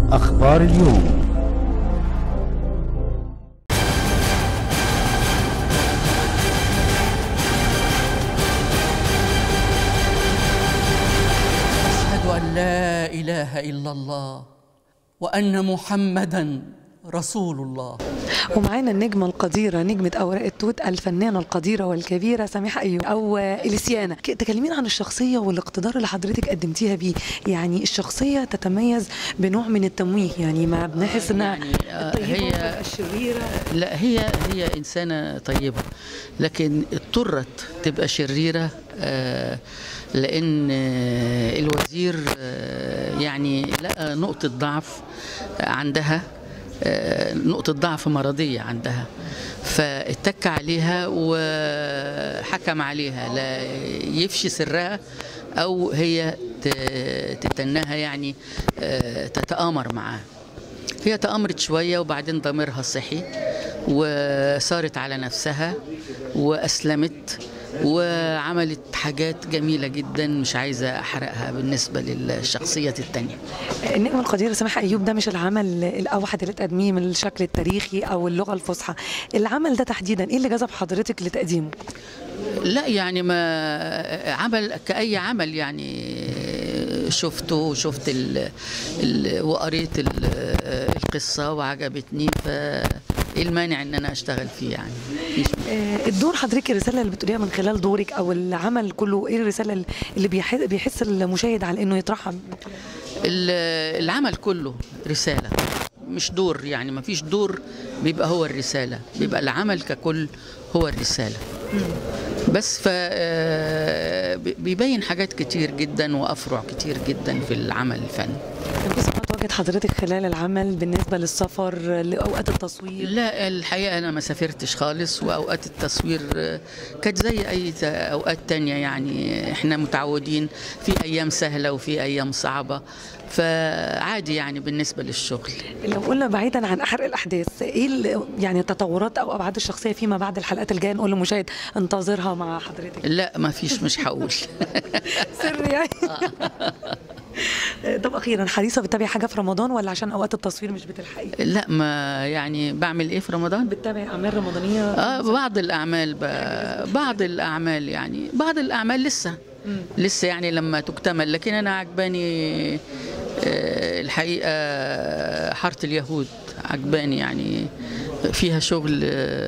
أخبار اليوم. أشهد أن لا إله إلا الله وأن محمدًا رسول الله. ومعانا النجمة القديرة، نجمة أوراق التوت، الفنانة القديرة والكبيرة سميحة أيوب أو إليسيانا. تكلمين عن الشخصية والاقتدار اللي حضرتك قدمتيها بيه. يعني الشخصية تتميز بنوع من التمويه، يعني ما بنحس إنها هي الشريرة. لا، هي إنسانة طيبة، لكن اضطرت تبقى شريرة لأن الوزير يعني لقى نقطة ضعف عندها، نقطة ضعف مرضية عندها، فاتك عليها وحكم عليها لا يفشي سرها أو هي تتنها، يعني تتآمر معاه. هي تآمرت شوية وبعدين ضميرها صحي وصارت على نفسها وأسلمت وعملت حاجات جميلة جدا، مش عايزة أحرقها بالنسبة للشخصية التانية. النجمة القديرة سميحة أيوب ده مش العمل الأوحد اللي تقدميه من الشكل التاريخي أو اللغة الفصحى، العمل ده تحديدا إيه اللي جذب حضرتك لتقديمه؟ لا يعني ما عمل كأي عمل، يعني شفته وشفت وقريت القصة وعجبتني، فإيه المانع إن أنا أشتغل فيه يعني. الدور حضرتك، الرسالة اللي بتقوليها من خلال دورك أو العمل كله، إيه الرسالة اللي بيحس المشاهد على إنه يترحم؟ العمل كله رسالة، مش دور، يعني ما فيش دور بيبقى هو الرسالة، بيبقى العمل ككل هو الرسالة. بس بيبين حاجات كتير جدا وأفرع كتير جدا في العمل الفني. كان في صعوبات واجهت حضرتك خلال العمل بالنسبة للسفر لأوقات التصوير؟ لا الحقيقة أنا ما سافرتش خالص، وأوقات التصوير كانت زي أي أوقات تانية، يعني إحنا متعودين في أيام سهلة وفي أيام صعبة، فعادي يعني بالنسبة للشغل. لو قلنا بعيدا عن حرق الأحداث، إيه يعني التطورات أو أبعاد الشخصية فيما بعد الحلقات الجاية نقول للمشاهد انتظرها مع حضرتك؟ لا ما فيش، مش هقول. سر يعني. طب أخيرا، حريصة بتتابعي حاجة في رمضان ولا عشان أوقات التصوير مش بتلحقي؟ لا، ما يعني بعمل إيه في رمضان؟ بتتابعي أعمال رمضانية؟ بعض الأعمال يعني بعض الأعمال لسه يعني لما تكتمل، لكن أنا عجباني الحقيقة حارة اليهود، عجباني يعني فيها شغل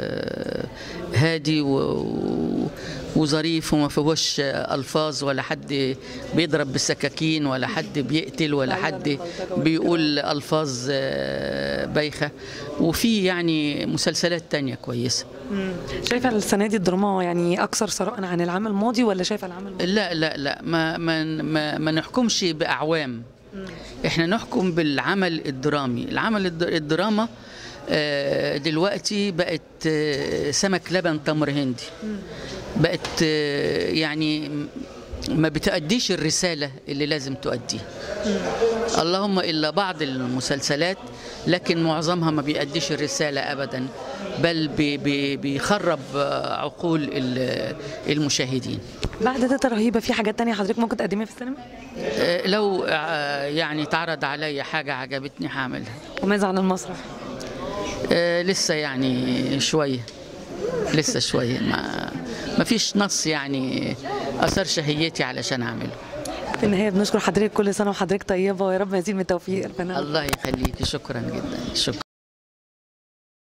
هادي وظريف وما فيهوش ألفاظ، ولا حد بيضرب بالسكاكين ولا حد بيقتل ولا حد بيقول ألفاظ بايخة، وفي يعني مسلسلات تانية كويسة. شايفة السنة دي الدراما يعني أكثر ثراء عن العام الماضي ولا شايفة العام الماضي؟ لا ما نحكمش بأعوام، احنا نحكم بالعمل الدرامي. الدراما دلوقتي بقت سمك لبن تمر هندي، بقت يعني ما بتأديش الرسالة اللي لازم تؤديها، اللهم إلا بعض المسلسلات، لكن معظمها ما بيأديش الرسالة أبدا، بل بيخرب عقول المشاهدين. بعد ده رهيبة، في حاجات تانية حضرتك ممكن تقدميها في السينما؟ لو يعني تعرض عليا حاجة عجبتني هعملها. وماذا عن المسرح؟ لسه يعني شوية، لسه شوية، ما فيش نص يعني أثار شهيتي علشان أعمله. في النهاية بنشكر حضرتك، كل سنة وحضرتك طيبة ويا رب مزيد من التوفيق. الله يخليكي، شكرا جدا، شكرا.